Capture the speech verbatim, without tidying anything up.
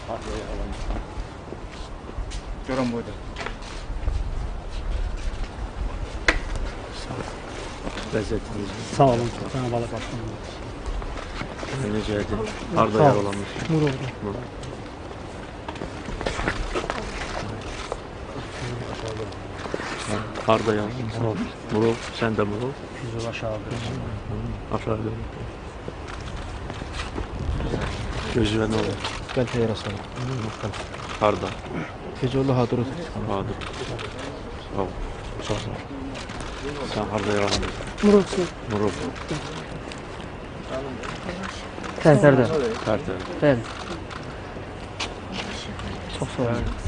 Görən buydu. Vəziyyətiniz Sağ olun. Cenab-ı Allah başkanım. necədir? Harda yaralanmış? Murovda. Harda yaralanmış? Murov. Murov, sən də Murov? Yüzü aşağıda. Aşağıda. Gözünə nə olur? Qəltə yarası var. Harda? Gecəli hadırı. Hadır. Sağ ol. Sağ ol. Sən harda yaralanmışsın? Murovsu. Murov. Tərtərdə. Tərtər. Bəli. Çox sağ olun.